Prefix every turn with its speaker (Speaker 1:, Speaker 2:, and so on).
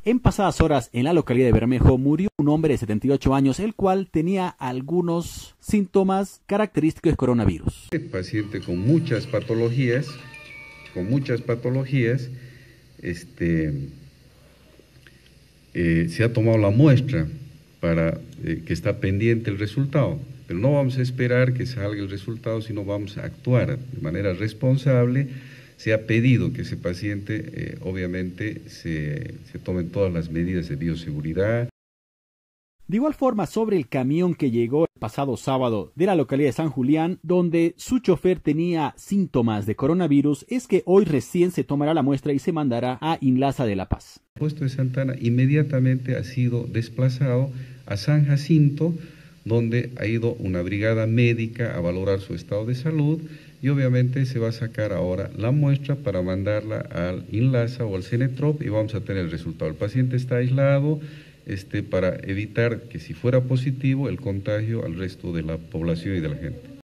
Speaker 1: En pasadas horas, en la localidad de Bermejo, murió un hombre de 78 años, el cual tenía algunos síntomas característicos de coronavirus.
Speaker 2: El paciente con muchas patologías, se ha tomado la muestra para que está pendiente el resultado, pero no vamos a esperar que salga el resultado, sino vamos a actuar de manera responsable. Se ha pedido que ese paciente, obviamente, se tomen todas las medidas de bioseguridad.
Speaker 1: De igual forma, sobre el camión que llegó el pasado sábado de la localidad de San Julián, donde su chofer tenía síntomas de coronavirus, es que hoy recién se tomará la muestra y se mandará a Inlaza de La Paz.
Speaker 2: El puesto de Santana inmediatamente ha sido desplazado a San Jacinto, donde ha ido una brigada médica a valorar su estado de salud y obviamente se va a sacar ahora la muestra para mandarla al Inlaza o al Cenetrop y vamos a tener el resultado. El paciente está aislado para evitar que si fuera positivo el contagio al resto de la población y de la gente.